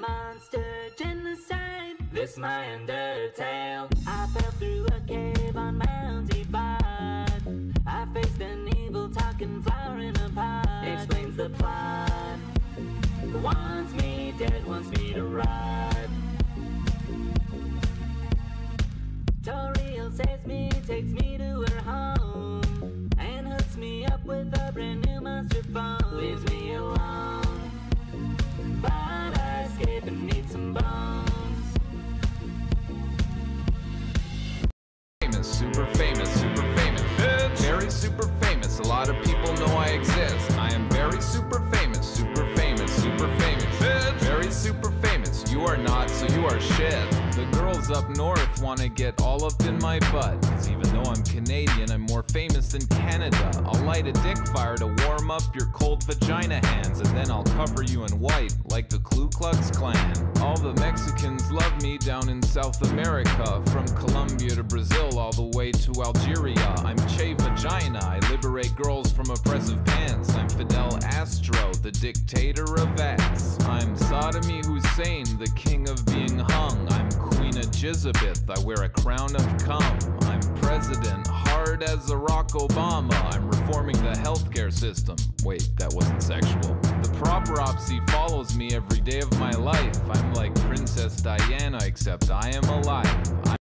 monster genocide. This my undertale. I fell through a cave on Mountie Bod. I faced an evil talking flower in a pot. Explains the plot. Wants me dead, wants me to rot. Toriel saves me, takes me to her home, and hooks me up with a brand new monster phone. Leaves me alone, but I escape and need some bones. Super famous, bitch. Very super famous, a lot of people know I exist. I am very super famous, bitch. Very super famous, you are not, so you are shit. The girls up north wanna get all up in my butt, 'cause even though I'm Canadian, I'm more famous than Canada. I'll light a dick fire to warm up your cold vagina hands, and then I'll cover you in white like the Ku Klux Klan. All the Mexicans love me down in South America, from Colombia to Brazil all the way to Algeria. I'm Che Vagina, I liberate girls from oppressive pants. I'm Fidel Astro, the dictator of X. I'm Saddam Hussein, the king of being hung. I'm Queen Elizabeth, I wear a crown of cum. I'm president, hard as Barack Obama. I'm reforming the healthcare system. Wait, that wasn't sexual. The paparazzi follows me every day of my life. I'm like Princess Diana, except I am alive.